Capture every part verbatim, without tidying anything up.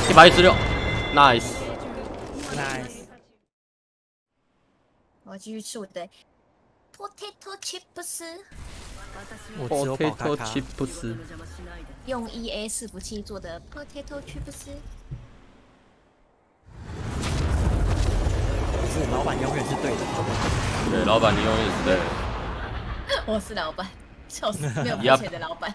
一百一十六 ，nice nice。 我继续吃我的 potato chips， 我只有宝咖 ，potato 咖。 chips， 用 E A 伺服器做的 potato chips。 是老板永远是对的。 对，老板你永远是对的。 我是老板，笑死，没有付钱的老板。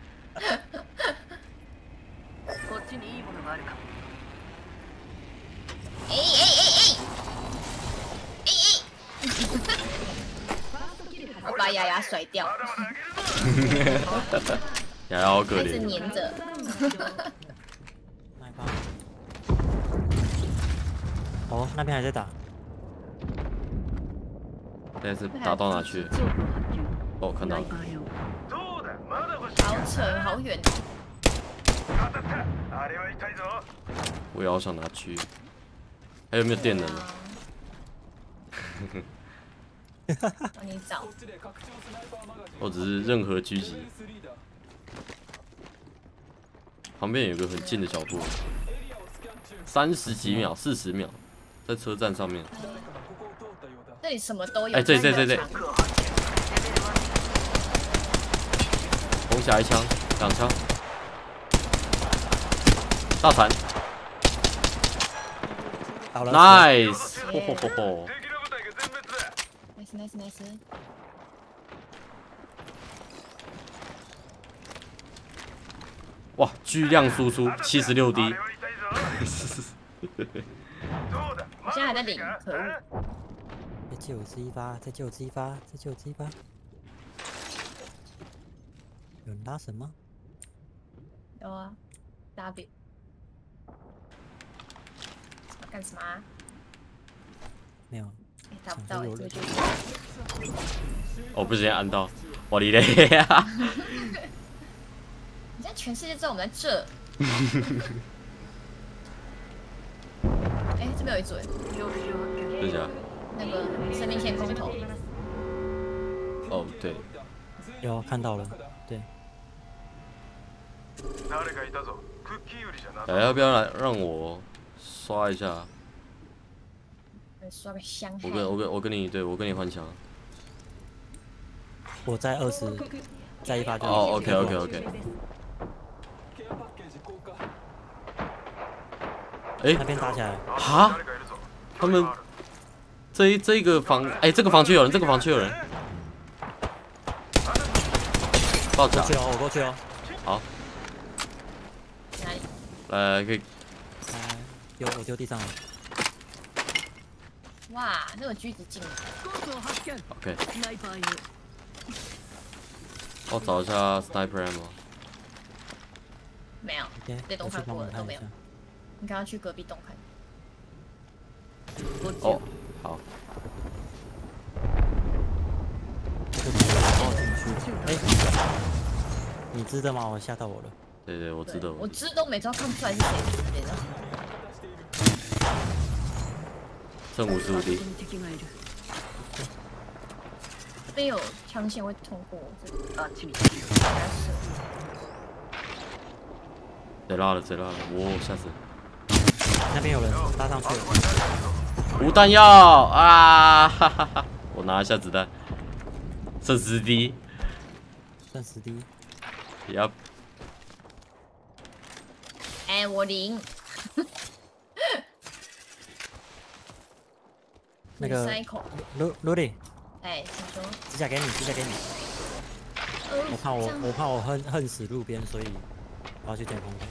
哎哎哎哎！哎哎！我把雅雅甩掉， 雅雅好可一直怜。 黏着。 来吧。哦，那边还在打。 现在是打到哪去了？哦，看到了。 好扯，好远。 我也好想拿去。还有没有电能？ 帮你找。 或者是任何狙击？旁边有个很近的角度，三十几秒、四十秒，在车站上面。 这里什么都有。 哎，这里这里这里这里。红霞一枪，两枪。大残。 好了 ，nice， 吼吼吼吼。 nice nice nice。 哇，巨量输出七十六 D。 我现在还在领，可恶。 再借我支一发，再借我支一发，再借我支一发。有人拉绳吗？ 有啊 ，W。干什么啊？ 没有。 哎，打不到哎，这个就。 我不小心按到，我哩嘞！ 你现在全世界知道我们在这。哎，这边有一组哎。 真假？ 那个生命线空投。 哦，对。 有看到了，对。 哎，要不要来让我刷一下？ 刷个香。 我跟我跟我跟你，对我跟你换枪。 我在二十，在一发就。 哦 ，OK OK OK。哎， 那边打起来。 哈？他们这一这一个房，哎，这个房区有人，这个房区有人。爆炸！ 过去哦，我过去哦。 好。 哪里？ 来，可以。 来，丢我丢地上了。 哇，那个狙击进。 OK。我找一下 sniper ammo。 没有，被洞看过了都没有。你刚刚去隔壁洞看。 哦，好。 哎，你知道吗？我吓到我了。 对对，我知道。 我知都每招看不出来是谁之类的。 剩五十五 D。 这边有枪线会通过这个。啊，请你。 谁拉了？谁拉了？我吓死！ 那边有人拉上去了。 无弹药啊！哈哈哈！我拿一下子弹，剩十 D。 剩十 D。 Yup。 哎，我零。 那个卢卢里， 哎，请说。 指甲给你，指甲给你。我怕我，我怕我恨恨死路边，所以我要去捡空投。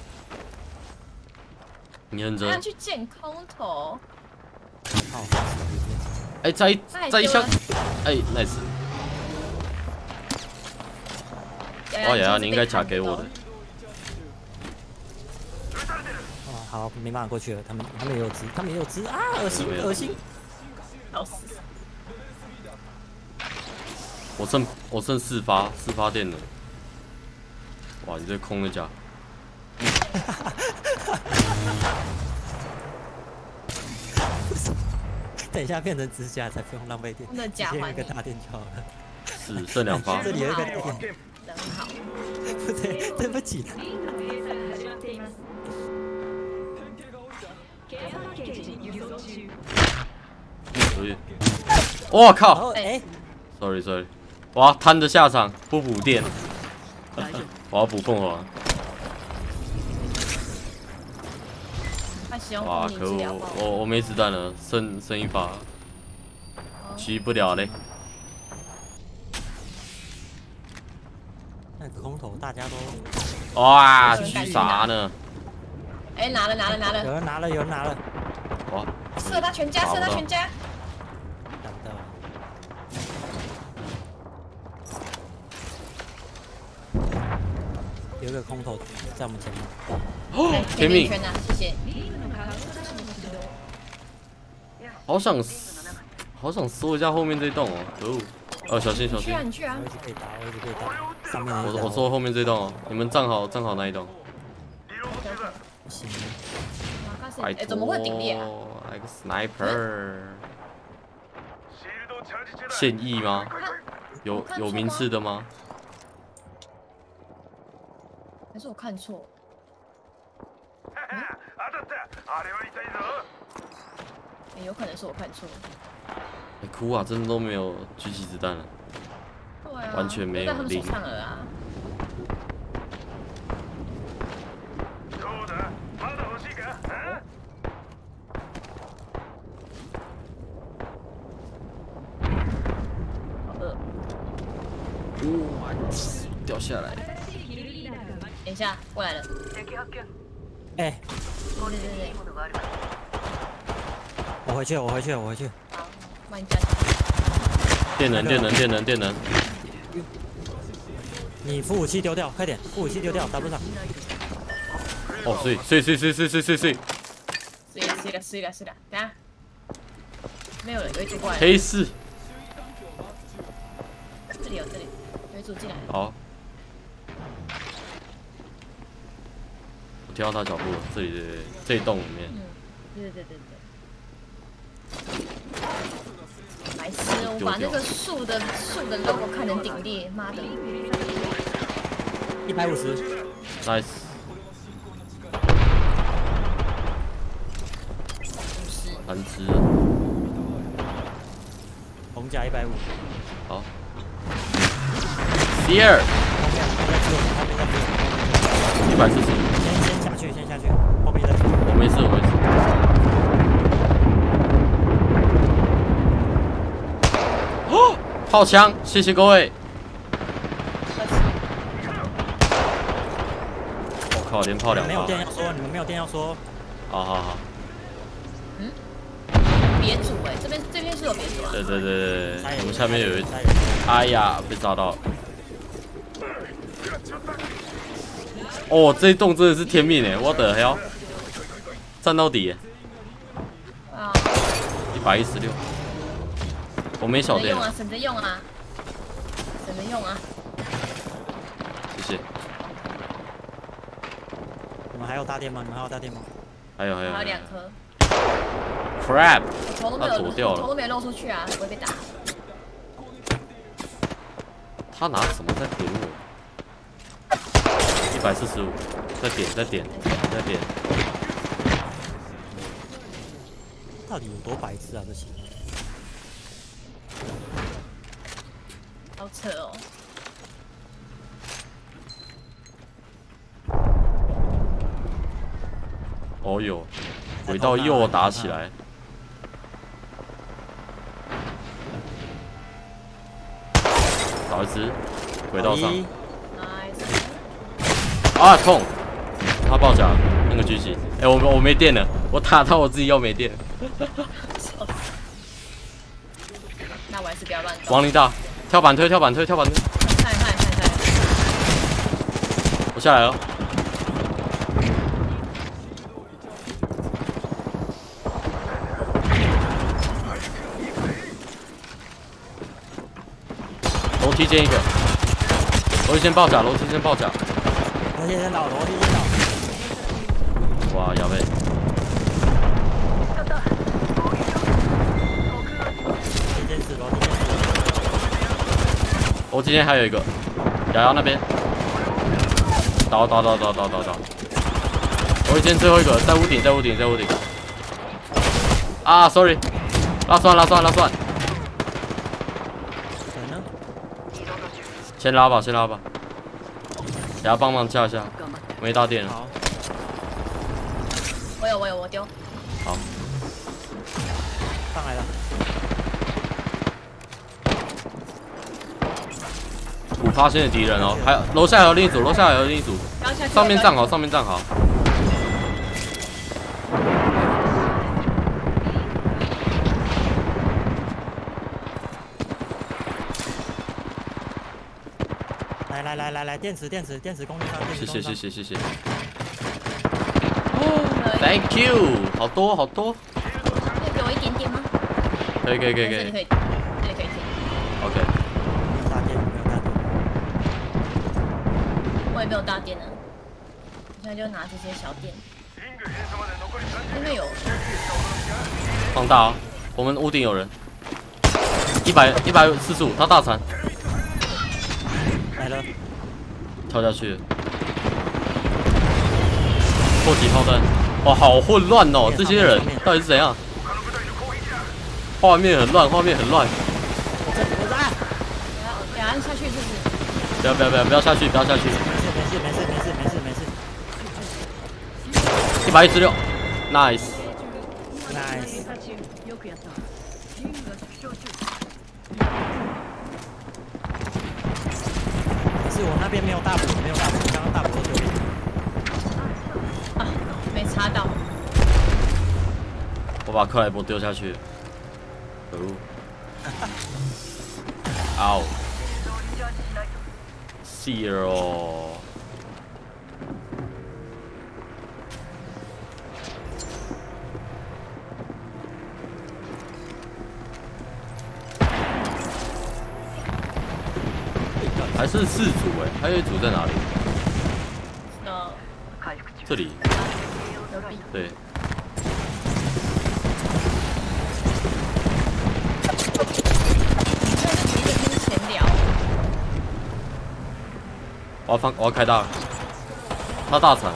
你认真。 要去捡空投。 怕我恨死路边。 哎，再一再一枪，哎 ，nice。哦，雅雅，你应该卡给我的。 哦，好，没办法过去了，他们他们也有支，他们也有支啊，恶心恶心。 笑死！ 我剩我剩四发四发电了，哇！你这空的甲。 等一下变成指甲才不用浪费电， 那假还一个大电就好了。 是剩两发。 这里有一个电。 人好。 不对，对不起。 可以。我然靠后哎， ！Sorry Sorry， 我要摊着下场，不补电。我要补凤凰。 快使用哇， 风可恶！ 铃治疗吧。 我我没子弹了，剩剩一发，狙不了嘞。 那空投大家都哇，狙啥呢？ 哎，拿了拿了拿了， 有人拿了，有人拿了， 哇， 射他全家，射他全家。 打不到。有一个空投在我们前面， 哦，天命！ 圈呐，谢谢。 好想，好想搜一下后面这栋哦，可恶！哦，小心小心去啊，！你去啊我！一直可以打，我一直可以打。上面那一我栋我搜后面这栋哦，你们站好站好那一栋。 行， 拜哎，怎么会顶裂啊？ 托，来个 sniper。现役吗？有有名次的吗？ 还是我看错？哎，有可能是我看错。 哎，哭啊！真的都没有狙击子弹了。 对啊， 完全没有在他们手零上了啊。好饿。 哇，掉下来！ 等一下，过来了。 哎， 对对对对， 我回去，我回去，我回去。 好，帮你加。 电能电能电能电能！ 你副武器丢掉，快点，副武器丢掉，打不上。 哦，碎碎碎碎碎碎碎碎！ 碎了碎了碎了碎了，等下。没有人，有一组过来了。 黑四。 这里有这里，有一组进来了。 好。我听到他脚步了，这里的这一栋里面。 嗯，对对对对。白痴！我把那个树的树的 logo 看成顶裂，妈的！ 一百五十 ，nice。 五十。 三只。 红甲一百五。 好。第二。一百四十。 先先下去，先下去，后面再。 我没事，我没事。哦，炮枪，谢谢各位。我靠，连炮两没有发。 电要说，你们没有电要说。 好好好。 嗯？别组哎，这边这边是有别组啊。 对对对对对，我们下面有一，哎呀，被抓到了。哦，这一栋真的是天命哎！我的 hell， 站到底。 啊。 一百一十六。我没小电。 省着用啊，省着用啊，省着用啊。 谢谢。 你们还有大电吗？你们还有大电吗？ 还有还有。 还有两颗。 Crap！ 我头都没有，我头都没露出去啊，不会被打。 他拿什么在点我？一百四十五，再点再点再点。 到底有多白痴啊？这些。 好扯哦。 哦哟，回到右打起来。找一只，回到上。啊痛！他爆甲那个狙击，哎我我没电了，我打到我自己又没电。 那我还是不要乱动。 王林大，跳板推跳板推跳板推。 看看看看。 我下来了。楼梯间一个，楼梯先爆甲，楼梯先爆甲。 楼梯先倒，楼梯先倒。 哇，亚贝。 楼梯是楼梯是。 楼梯间还有一个，瑶瑶那边。倒倒倒倒倒倒倒。楼梯间最后一个，在屋顶，在屋顶，在屋顶。 啊 ，sorry， 拉栓拉栓拉栓。 人呢？ 先拉吧，先拉吧。等下帮忙架一下，没大电了。 好， 我有我有我丢。 好， 上来了。 五发现的敌人哦，还有楼下还有另一组，楼下还有另一组。 不要下去。 上面站好，上面站好。 来来来来来，电池电池电池供应商，电池谢供应商。 谢谢谢谢谢。Thank you， 好多好多。 可以给我一点点吗？ 可以可以可以可以。 这里可以，这里可以停。 OK。 没有大电，没有大电。 我也没有大电呢，我现在就拿这些小电。那边有。 放大哦，我们屋顶有人。一百一百四十五，他大残。 来了， 跳下去，破击炮弹，哇，好混乱哦！这些人到底是怎样？画面很乱，画面很乱。 我这我这啊！ 等下下去是不是？ 不要不要不要不要下去，不要下去！ 没事没事没事没事没事没事。 一百一十六 ，nice nice。是我那边没有大补，没有大补，刚刚大补都丢给你。 啊，没插到。 我把克莱伯丢下去，可恶！嗷 ！Zero。还是四组哎，还有一组在哪里？ 呃， 这里。 隔壁。 对。 你这是一个跟闲聊。 我要放，我要开大，他大残。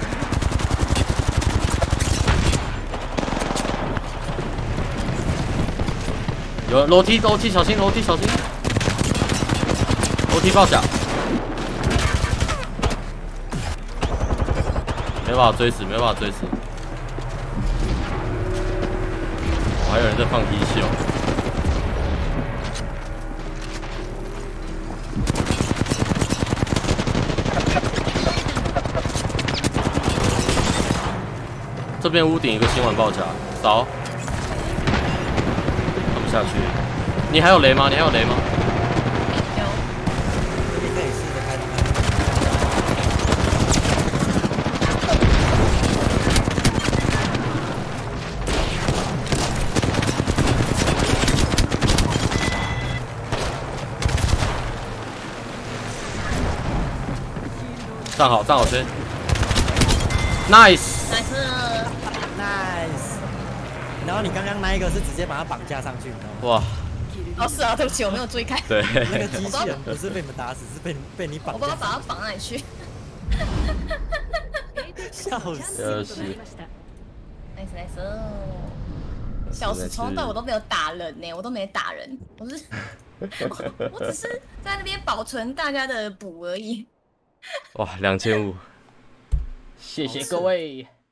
有楼梯，楼梯小心，楼梯小心。 楼梯爆甲，没办法追死，没办法追死。我还有人在放低秀。这边屋顶一个新玩爆甲，扫。看不下去。你还有雷吗？你还有雷吗？ 站好，站好先。Nice。 Nice。 Nice。然后你刚刚那一个是直接把它绑架上去，你知道吗？ 哇。 哦，是啊，对不起，我没有注意看。 对。 那个机器人不是被你们打死，是被被你绑。 我不知道把它绑哪里去。 笑死。 笑死。 Nice nice。笑死，从头到尾我都没有打人呢，我都没打人，我是我我只是在那边保存大家的补而已。 哇，两千五，谢谢各位。